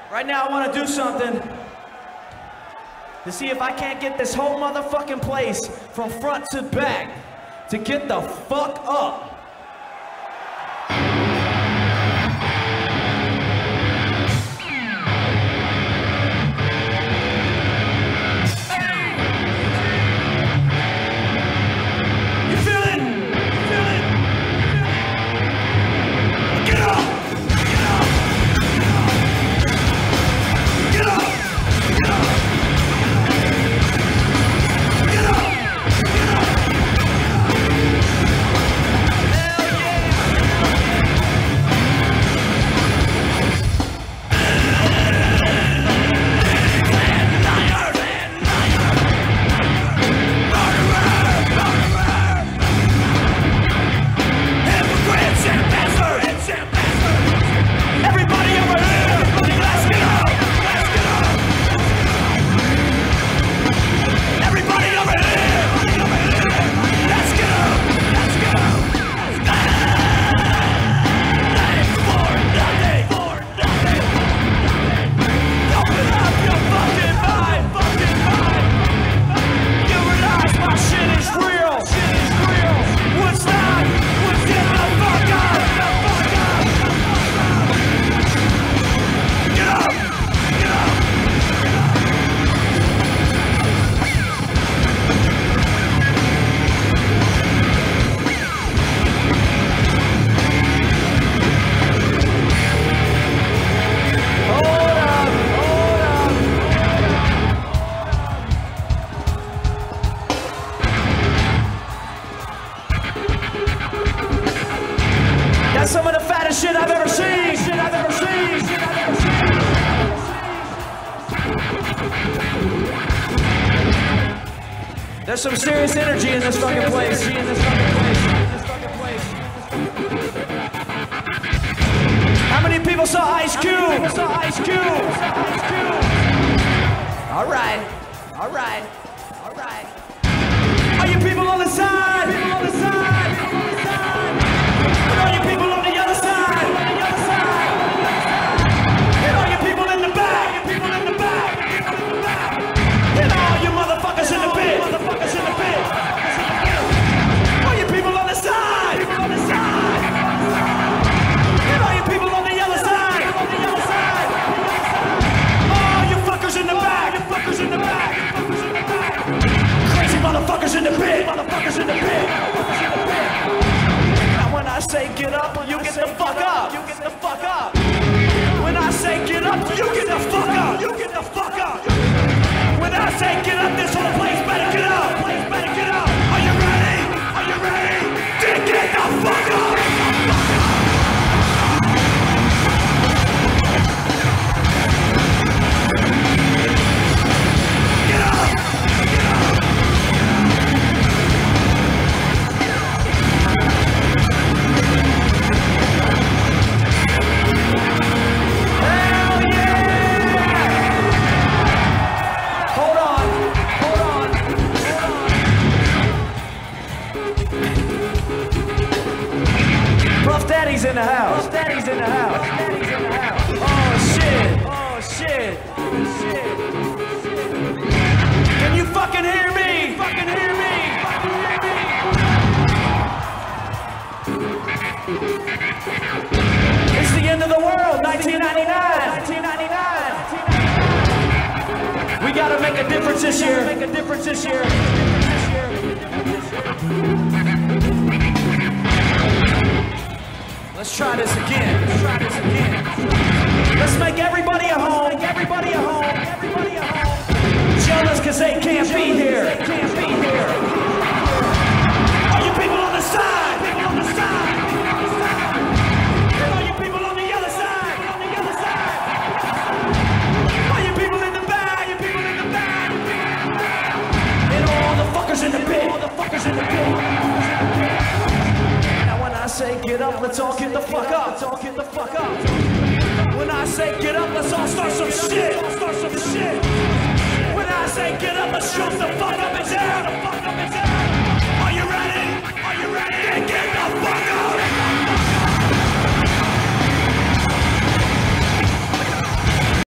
Right now I want to do something to see if I can't get this whole motherfucking place from front to back to get the fuck up. That's some of the fattest shit I've ever seen. There's some serious energy in this fucking place. How many people saw Ice Cube? All right. Are you people on the side? And all you people on the other side? And all you people in the back? And all you motherfuckers in the pit? All you people on the side? And all you people on the other side? All you fuckers in the back? Crazy motherfuckers in the pit? Now when I say get up, you get the fuck up. When I say get up, you get the fuck up. When I say get up, this whole place better get up. Are you ready? Then get the fuck up. Daddy's in the house. Oh shit. Can you fucking hear me? It's the end of the world, 1999. We gotta make a difference this year. Let's try this again. Let's make everybody at home. Jealous cause they can't be here. All you people on the side. And all you people on the other side. All you people in the back. And all the fuckers in the pit. I say get up, let's all get the fuck up. When I say get up, let's all start some